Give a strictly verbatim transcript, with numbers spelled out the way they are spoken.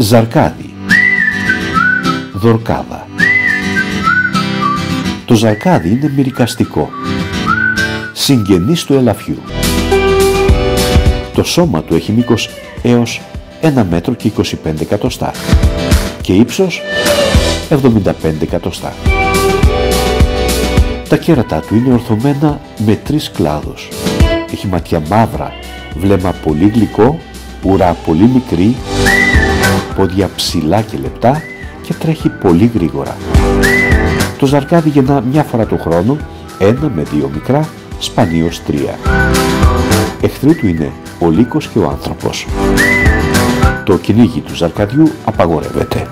Ζαρκάδι. Δορκάδα. Το ζαρκάδι είναι μυρικαστικό, συγγενής του ελαφιού. Το σώμα του έχει μήκος έως ένα μέτρο και είκοσι πέντε εκατοστά και ύψος εβδομήντα πέντε εκατοστά. Τα κέρατα του είναι ορθωμένα με τρεις κλάδους. Έχει ματιά μαύρα, βλέμμα πολύ γλυκό, ουρά πολύ μικρή, πόδια ψηλά και λεπτά και τρέχει πολύ γρήγορα. Το ζαρκάδι γεννά μια φορά το χρόνο, ένα με δύο μικρά, σπανίως τρία. Εχθροί του είναι ο λύκος και ο άνθρωπος. Το κυνήγι του ζαρκαδιού απαγορεύεται.